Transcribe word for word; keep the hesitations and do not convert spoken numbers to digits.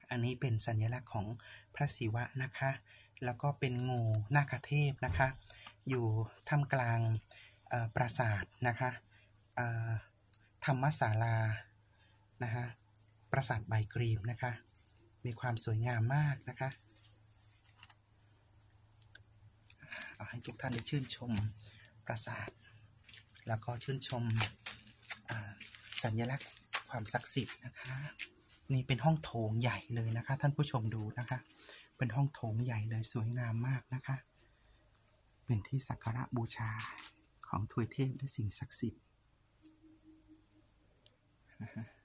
อันนี้เป็นสัญลักษณ์ของพระศิวะนะคะแล้วก็เป็นงูนาคเทพนะคะอยู่ท่ามกลางปราสาทนะคะธรรมศาลานะคะปราสาทใบกรีมนะคะมีความสวยงามมากนะคะเอาให้ทุกท่านได้ชื่นชมปราสาทแล้วก็ชื่นชมสัญลักษณ์ความศักดิ์สิทธิ์นะคะนี่เป็นห้องโถงใหญ่เลยนะคะท่านผู้ชมดูนะคะเป็นห้องโถงใหญ่เลยสวยงามมากนะคะเป็นที่สักการะบูชาของทวยเทพและสิ่งศักดิ์สิทธิ์